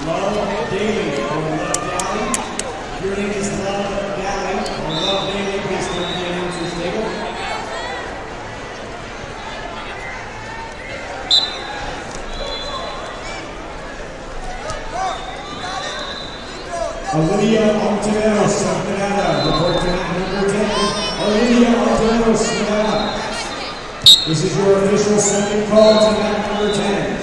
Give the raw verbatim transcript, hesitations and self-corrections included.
Love Daly or Love Daly. Your name is Love Daly or Love Daly. Please come to the announcer's table. Olivia Ontiveros of Nevada, report to mat number ten. Olivia Ontiveros, Nevada. This is your official second call to mat number ten.